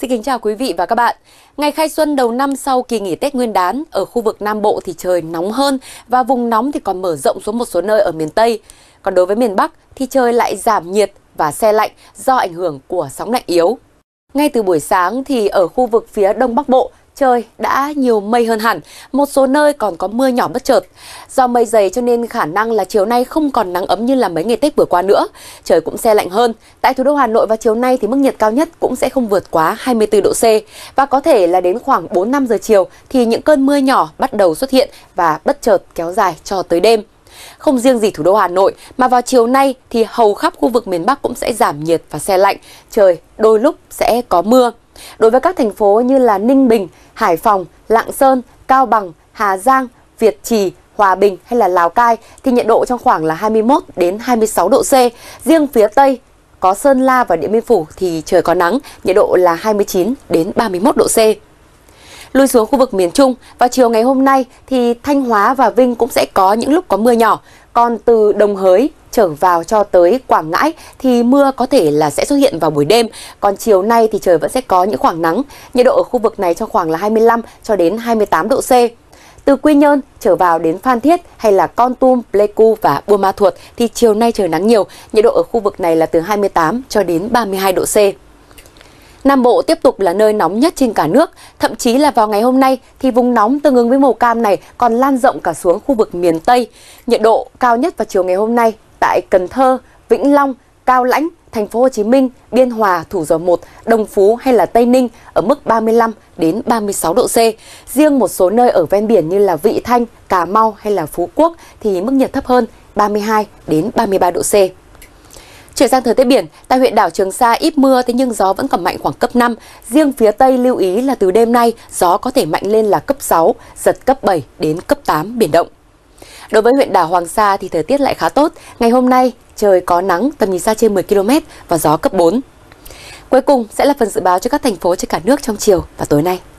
Xin kính chào quý vị và các bạn. Ngày khai xuân đầu năm sau kỳ nghỉ Tết Nguyên đán, ở khu vực Nam Bộ thì trời nóng hơn và vùng nóng thì còn mở rộng xuống một số nơi ở miền Tây. Còn đối với miền Bắc thì trời lại giảm nhiệt và se lạnh do ảnh hưởng của sóng lạnh yếu. Ngay từ buổi sáng thì ở khu vực phía Đông Bắc Bộ, trời đã nhiều mây hơn hẳn, một số nơi còn có mưa nhỏ bất chợt. Do mây dày cho nên khả năng là chiều nay không còn nắng ấm như là mấy ngày Tết vừa qua nữa. Trời cũng se lạnh hơn. Tại thủ đô Hà Nội vào chiều nay thì mức nhiệt cao nhất cũng sẽ không vượt quá 24 độ C. Và có thể là đến khoảng 4-5 giờ chiều thì những cơn mưa nhỏ bắt đầu xuất hiện và bất chợt kéo dài cho tới đêm. Không riêng gì thủ đô Hà Nội mà vào chiều nay thì hầu khắp khu vực miền Bắc cũng sẽ giảm nhiệt và se lạnh. Trời đôi lúc sẽ có mưa. Đối với các thành phố như là Ninh Bình, Hải Phòng, Lạng Sơn, Cao Bằng, Hà Giang, Việt Trì, Hòa Bình hay là Lào Cai thì nhiệt độ trong khoảng là 21 đến 26 độ C. Riêng phía Tây có Sơn La và Điện Biên Phủ thì trời có nắng, nhiệt độ là 29 đến 31 độ C. Lui xuống khu vực miền Trung, vào chiều ngày hôm nay thì Thanh Hóa và Vinh cũng sẽ có những lúc có mưa nhỏ. Còn từ Đồng Hới trở vào cho tới Quảng Ngãi thì mưa có thể là sẽ xuất hiện vào buổi đêm. Còn chiều nay thì trời vẫn sẽ có những khoảng nắng. Nhiệt độ ở khu vực này trong khoảng là 25 cho đến 28 độ C. Từ Quy Nhơn trở vào đến Phan Thiết hay là Kon Tum, Pleiku và Buôn Ma Thuột thì chiều nay trời nắng nhiều. Nhiệt độ ở khu vực này là từ 28 cho đến 32 độ C. Nam Bộ tiếp tục là nơi nóng nhất trên cả nước, thậm chí là vào ngày hôm nay thì vùng nóng tương ứng với màu cam này còn lan rộng cả xuống khu vực miền Tây. Nhiệt độ cao nhất vào chiều ngày hôm nay tại Cần Thơ, Vĩnh Long, Cao Lãnh, Thành phố Hồ Chí Minh, Biên Hòa, Thủ Dầu Một, Đồng Phú hay là Tây Ninh ở mức 35 đến 36 độ C. Riêng một số nơi ở ven biển như là Vị Thanh, Cà Mau hay là Phú Quốc thì mức nhiệt thấp hơn 32 đến 33 độ C. Chuyển sang thời tiết biển, tại huyện đảo Trường Sa ít mưa thế nhưng gió vẫn còn mạnh khoảng cấp 5. Riêng phía Tây lưu ý là từ đêm nay gió có thể mạnh lên là cấp 6, giật cấp 7 đến cấp 8 biển động. Đối với huyện đảo Hoàng Sa thì thời tiết lại khá tốt. Ngày hôm nay trời có nắng, tầm nhìn xa trên 10 km và gió cấp 4. Cuối cùng sẽ là phần dự báo cho các thành phố trên cả nước trong chiều và tối nay.